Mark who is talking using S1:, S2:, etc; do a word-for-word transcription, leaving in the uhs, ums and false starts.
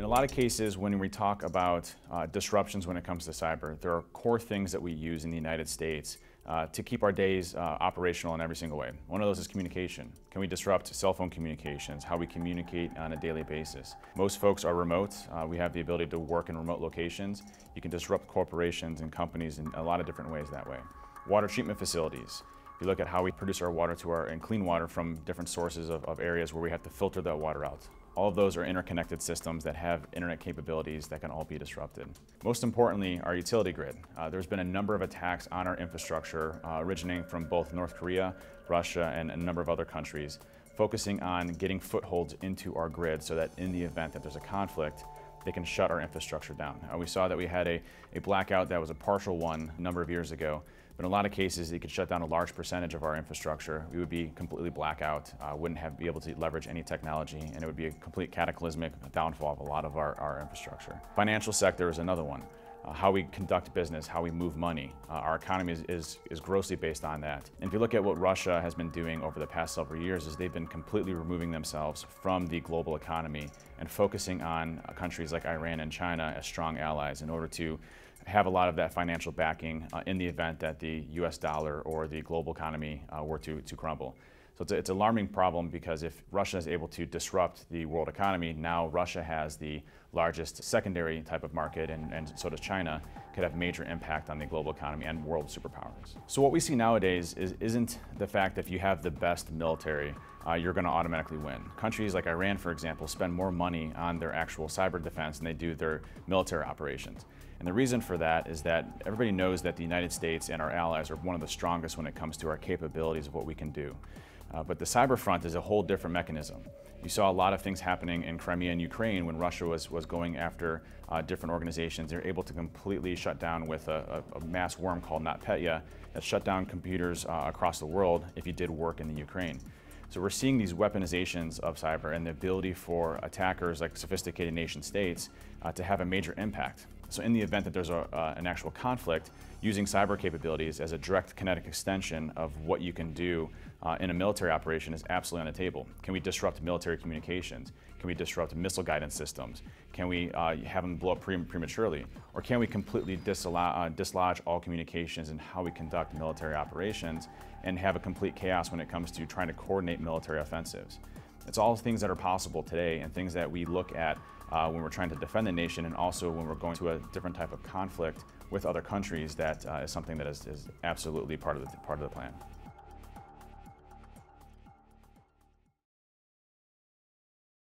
S1: a lot of cases, when we talk about uh, disruptions when it comes to cyber, there are core things that we use in the United States uh, to keep our days uh, operational in every single way. One of those is communication. Can we disrupt cell phone communications, how we communicate on a daily basis? Most folks are remote. Uh, we have the ability to work in remote locations. You can disrupt corporations and companies in a lot of different ways that way. Water treatment facilities. If you look at how we produce our water to our, and clean water from different sources of, of areas where we have to filter that water out. All of those are interconnected systems that have internet capabilities that can all be disrupted. Most importantly, our utility grid. Uh, there's been a number of attacks on our infrastructure uh, originating from both North Korea, Russia, and a number of other countries, focusing on getting footholds into our grid so that in the event that there's a conflict, they can shut our infrastructure down. Uh, we saw that we had a, a blackout that was a partial one a number of years ago. But in a lot of cases, it could shut down a large percentage of our infrastructure. We would be completely blackout, uh, wouldn't have be able to leverage any technology, and it would be a complete cataclysmic downfall of a lot of our, our infrastructure. Financial sector is another one. Uh, how we conduct business, how we move money. Uh, our economy is, is, is grossly based on that. And if you look at what Russia has been doing over the past several years, is they've been completely removing themselves from the global economy and focusing on uh, countries like Iran and China as strong allies in order to have a lot of that financial backing uh, in the event that the U S dollar or the global economy uh, were to, to crumble. So it's, a, it's an alarming problem, because if Russia is able to disrupt the world economy, now Russia has the largest secondary type of market, and, and so does China, could have major impact on the global economy and world superpowers. So what we see nowadays is, isn't the fact that if you have the best military, uh, you're going to automatically win. Countries like Iran, for example, spend more money on their actual cyber defense than they do their military operations. And the reason for that is that everybody knows that the United States and our allies are one of the strongest when it comes to our capabilities of what we can do. Uh, but the cyber front is a whole different mechanism. You saw a lot of things happening in Crimea and Ukraine when Russia was, was going after uh, different organizations. They're able to completely shut down with a, a, a mass worm called NotPetya that shut down computers uh, across the world if you did work in the Ukraine. So we're seeing these weaponizations of cyber and the ability for attackers like sophisticated nation states uh, to have a major impact. So in the event that there's a, uh, an actual conflict, using cyber capabilities as a direct kinetic extension of what you can do uh, in a military operation is absolutely on the table. Can we disrupt military communications? Can we disrupt missile guidance systems? Can we uh, have them blow up pre prematurely? Or can we completely disallow, uh, dislodge all communications and how we conduct military operations and have a complete chaos when it comes to trying to coordinate military offensives? It's all things that are possible today, and things that we look at uh, when we're trying to defend the nation, and also when we're going to a different type of conflict with other countries. That uh, is something that is, is absolutely part of the, part of the plan.